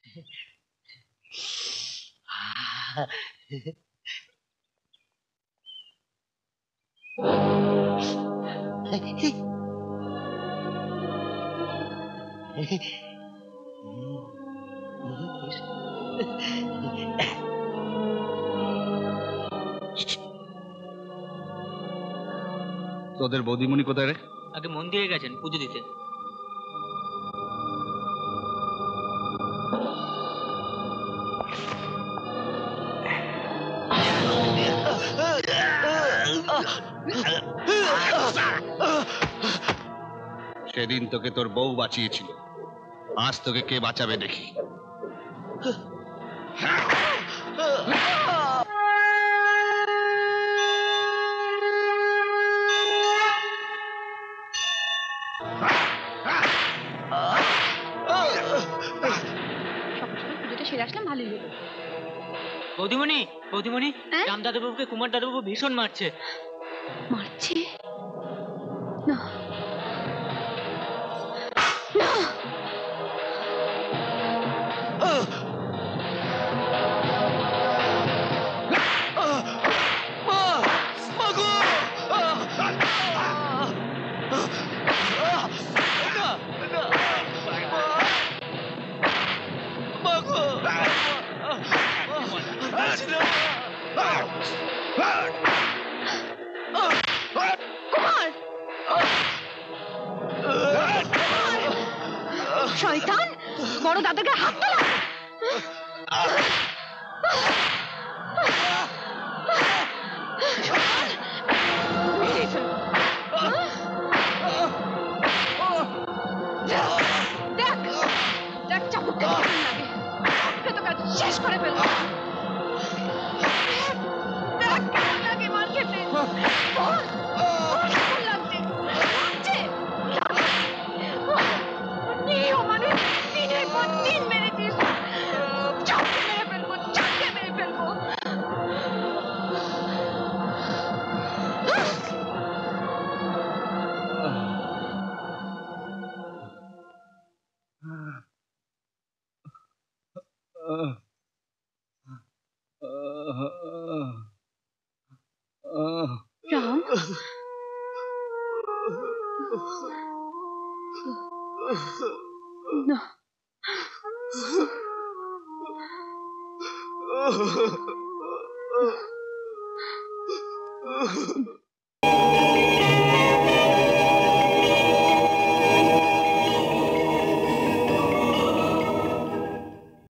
তোদের বৌদিমণি কোথায় রে? আগে মন্দিরে গেছেন পুজো দিতে। সেদিন তোকে তোর বউ বাঁচিয়েছিল, আজ তোকে কে বাঁচাবে দেখি। বৌদিমণি, বৌদিমণি, রাম দাদাবাবুকে কুমার দাদাবাবু ভীষণ মারছে। মারছে? না না, শয়তান, বড় দাদাকে হাত তোলা। দেখ দেখ, চাবুক লাগে, তো কাজ শেষ করে ফেলবো। দেখ কেমন লাগে মার খেতে।